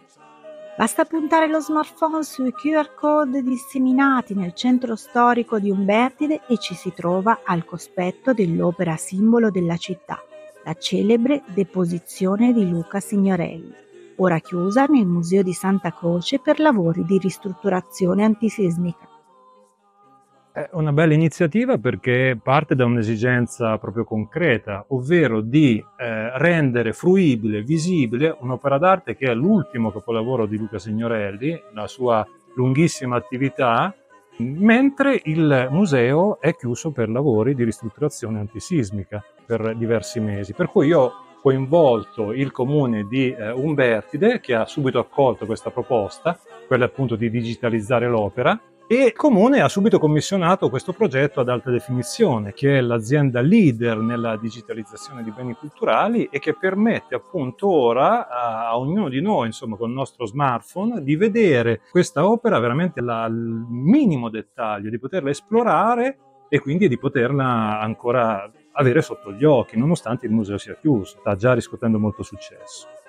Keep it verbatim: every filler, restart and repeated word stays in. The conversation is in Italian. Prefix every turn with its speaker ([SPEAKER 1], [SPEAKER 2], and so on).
[SPEAKER 1] Basta puntare lo smartphone sui Q R code disseminati nel centro storico di Umbertide e ci si trova al cospetto dell'opera simbolo della città, la celebre Deposizione di Luca Signorelli, ora chiusa nel Museo di Santa Croce per lavori di ristrutturazione antisismica.
[SPEAKER 2] È una bella iniziativa perché parte da un'esigenza proprio concreta, ovvero di eh, rendere fruibile, visibile un'opera d'arte che è l'ultimo capolavoro di Luca Signorelli, la sua lunghissima attività, mentre il museo è chiuso per lavori di ristrutturazione antisismica per diversi mesi. Per cui io ho coinvolto il comune di eh, Umbertide, che ha subito accolto questa proposta, quella appunto di digitalizzare l'opera, e il comune ha subito commissionato questo progetto ad alta definizione, che è l'azienda leader nella digitalizzazione di beni culturali e che permette appunto ora a, a ognuno di noi, insomma, con il nostro smartphone, di vedere questa opera veramente la- al minimo dettaglio, di poterla esplorare e quindi di poterla ancora avere sotto gli occhi, nonostante il museo sia chiuso. Sta già riscuotendo molto successo.